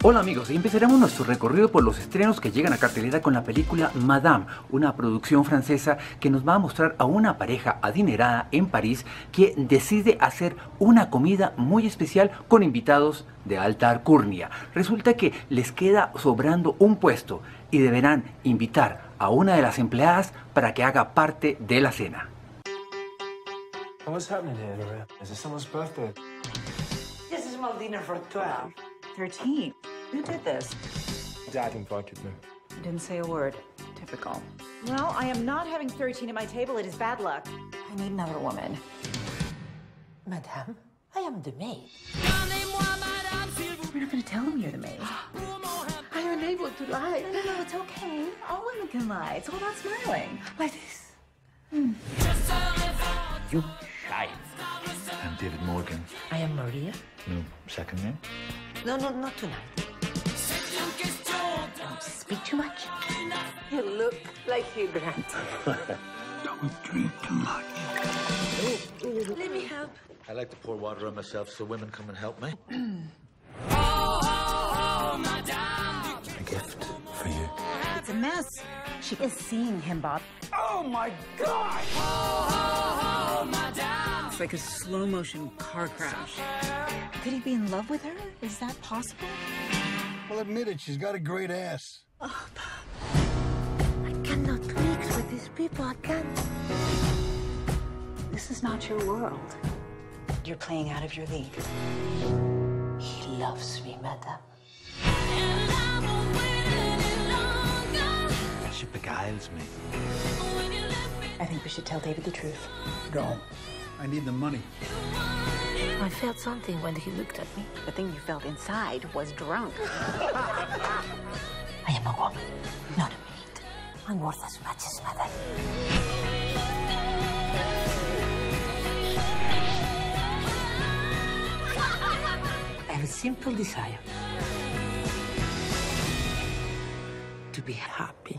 Hola amigos, y empezaremos nuestro recorrido por los estrenos que llegan a cartelera con la película Madame, una producción francesa que nos va a mostrar a una pareja adinerada en París que decide hacer una comida muy especial con invitados de alta alcurnia. Resulta que les queda sobrando un puesto y deberán invitar a una de las empleadas para que haga parte de la cena. What's happening here, Lorraine? Is it someone's birthday? This is my dinner for 12. 13. Who did this? Dad invited me. Didn't say a word. Typical. Well, I am not having 13 at my table. It is bad luck. I need another woman. Madame, I am the maid. You're not going to tell them you're the maid. I am unable to lie. No, it's okay. All women can lie. It's all about smiling. Like this. You shine. I'm David Morgan. I am Maria. No, second name? No, not tonight. Don't speak too much. You look like Hugh Grant. Don't drink too much. Let me help. I like to pour water on myself so women come and help me. A gift for you. It's a mess. She is seeing him, Bob. Oh, my God! It's like a slow-motion car crash. Could he be in love with her? Is that possible? Well, admit it, she's got a great ass. Oh, I cannot mix with these people. I can't. This is not your world. You're playing out of your league. He loves me, madame. She beguiles me. I think we should tell David the truth. No, I need the money. I felt something when he looked at me. The thing you felt inside was drunk. I am a woman, not a maid. I'm worth as much as madame. I have a simple desire. To be happy.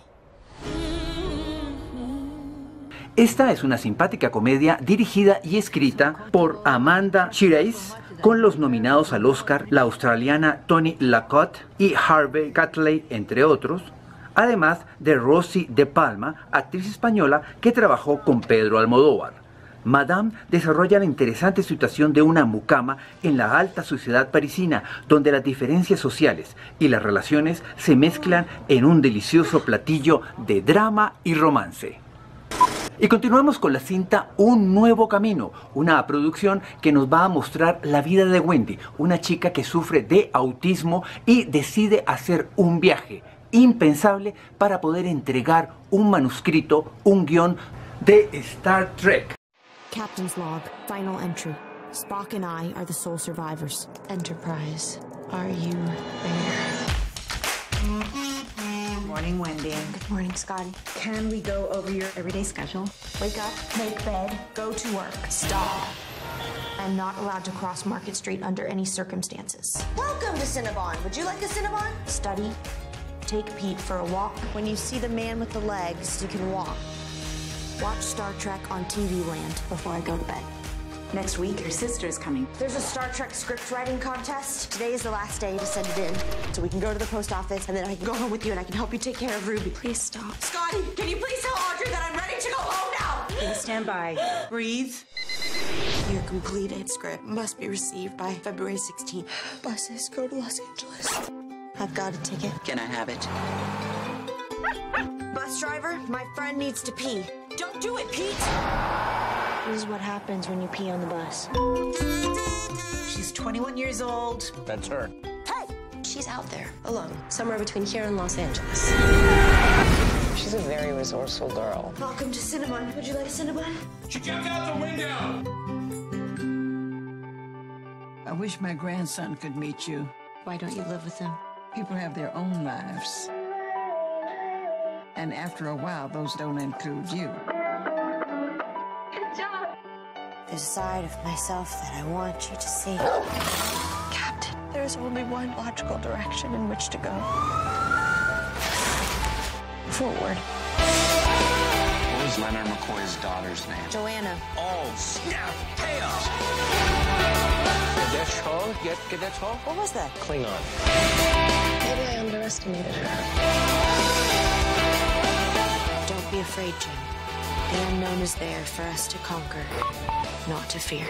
Esta es una simpática comedia dirigida y escrita por Amanda Shires, con los nominados al Oscar, la australiana Toni Lockott y Harvey Catley, entre otros, además de Rosy de Palma, actriz española que trabajó con Pedro Almodóvar. Madame desarrolla la interesante situación de una mucama en la alta sociedad parisina, donde las diferencias sociales y las relaciones se mezclan en un delicioso platillo de drama y romance. Y continuamos con la cinta Un Nuevo Camino, una producción que nos va a mostrar la vida de Wendy, una chica que sufre de autismo y decide hacer un viaje impensable para poder entregar un manuscrito, un guión de Star Trek. Captain's log, final entry. Spock and I are the sole survivors. Enterprise, are you there? Morning, Wendy. Good morning, Scotty. Can we go over your everyday schedule? Wake up, make bed, go to work. Stop. I'm not allowed to cross Market Street under any circumstances. Welcome to Cinnabon. Would you like a Cinnabon? Study. Take Pete for a walk. When you see the man with the legs, you can walk. Watch Star Trek on TV Land before I go to bed. Next week, your sister is coming. There's a Star Trek script writing contest. Today is the last day to send it in. So we can go to the post office, and then I can go home with you, and I can help you take care of Ruby. Please stop. Scotty, can you please tell Audrey that I'm ready to go home now? Please stand by. Breathe. Your completed script must be received by February 16th. Buses go to Los Angeles. I've got a ticket. Can I have it? Bus driver, my friend needs to pee. Don't do it, Pete! This is what happens when you pee on the bus. She's 21 years old. That's her. Hey! She's out there, alone, somewhere between here and Los Angeles. She's a very resourceful girl. Welcome to Cinnabon. Would you like a Cinnabon? She jumped out the window! I wish my grandson could meet you. Why don't you live with them? People have their own lives. And after a while, those don't include you. Good job. There's a side of myself that I want you to see. Captain, there's only one logical direction in which to go. Forward. What was Leonard McCoy's daughter's name? Joanna. Oh, snap! Chaos! What was that? Klingon. Maybe I underestimated her. Don't be afraid, Jim. The unknown is there for us to conquer, not to fear.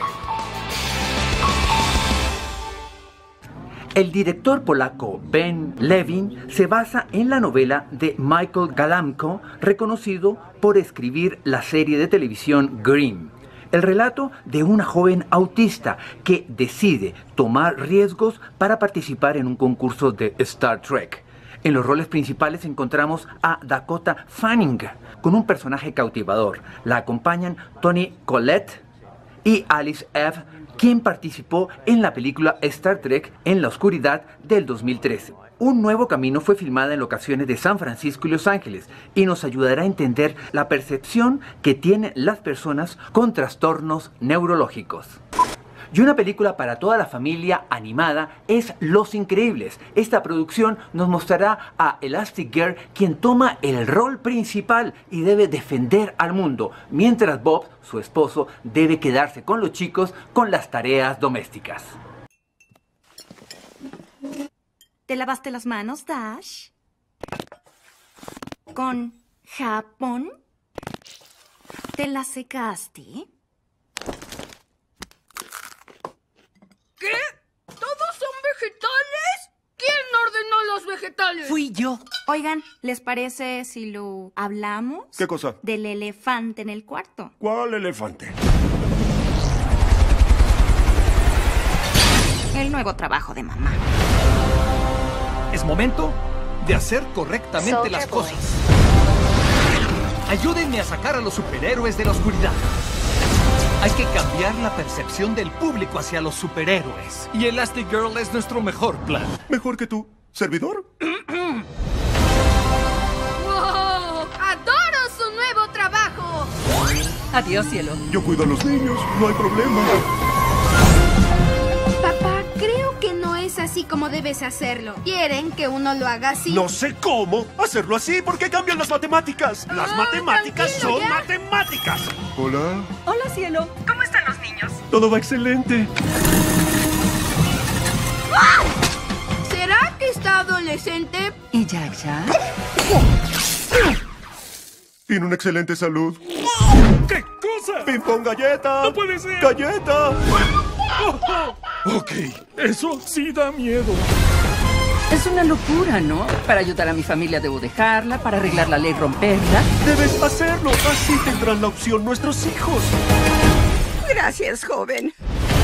El director polaco Ben Levin se basa en la novela de Michael Galamko, reconocido por escribir la serie de televisión Grimm. El relato de una joven autista que decide tomar riesgos para participar en un concurso de Star Trek. En los roles principales encontramos a Dakota Fanning, con un personaje cautivador. La acompañan Toni Collette y Alice Eve, quien participó en la película Star Trek en la oscuridad del 2013. Un nuevo camino fue filmada en locaciones de San Francisco y Los Ángeles y nos ayudará a entender la percepción que tienen las personas con trastornos neurológicos. Y una película para toda la familia animada es Los Increíbles. Esta producción nos mostrará a Elastigirl, quien toma el rol principal y debe defender al mundo, mientras Bob, su esposo, debe quedarse con los chicos con las tareas domésticas. ¿Te lavaste las manos, Dash? ¿Con jabón? ¿Te las secaste? ¿Qué? ¿Todos son vegetales? ¿Quién ordenó los vegetales? Fui yo. Oigan, ¿les parece si lo hablamos? ¿Qué cosa? Del elefante en el cuarto. ¿Cuál elefante? El nuevo trabajo de mamá. Es momento de hacer correctamente las cosas. Ayúdenme a sacar a los superhéroes de la oscuridad. Hay que cambiar la percepción del público hacia los superhéroes. Y Elastigirl es nuestro mejor plan. ¿Mejor que tú, servidor? ¡Wow! ¡Adoro su nuevo trabajo! Adiós, cielo. Yo cuido a los niños, no hay problema. Papá, creo que no es así como debes hacerlo. ¿Quieren que uno lo haga así? No sé cómo hacerlo así porque cambian las matemáticas. Las matemáticas son matemáticas. Hola. Hola, cielo. ¿Cómo están los niños? Todo va excelente. ¡Ah! ¿Será que está adolescente? ¿Y Jack Jack? Tiene una excelente salud. ¿Qué cosa? ¡Ping pong galleta! ¡No puede ser! ¡Galleta! Ok, eso sí da miedo. Es una locura, ¿no? Para ayudar a mi familia debo dejarla, para arreglar la ley romperla. Debes hacerlo, así tendrán la opción nuestros hijos. Gracias, joven.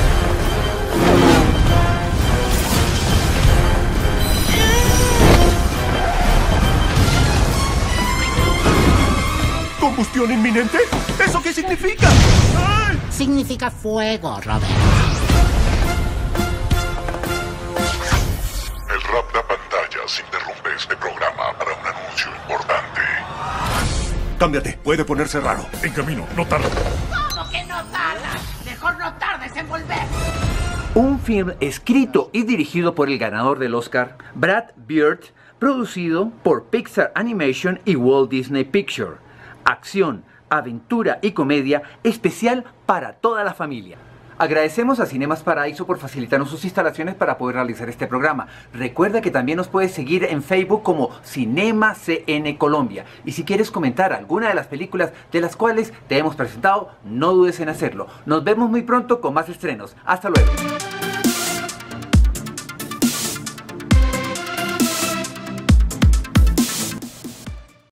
¿Combustión inminente? ¿Eso qué significa? ¡Ay! Significa fuego, Robert. El rap de pantallas interrumpe este programa para un anuncio importante. Cámbiate, puede ponerse raro. En camino, no tarda. ¿Cómo que no tardas? Mejor no tardes en volver. Un film escrito y dirigido por el ganador del Oscar, Brad Bird, producido por Pixar Animation y Walt Disney Pictures. Acción, aventura y comedia especial para toda la familia. Agradecemos a Cinemas Paraíso por facilitarnos sus instalaciones para poder realizar este programa. Recuerda que también nos puedes seguir en Facebook como Cinema CN Colombia. Y si quieres comentar alguna de las películas de las cuales te hemos presentado, no dudes en hacerlo. Nos vemos muy pronto con más estrenos. Hasta luego.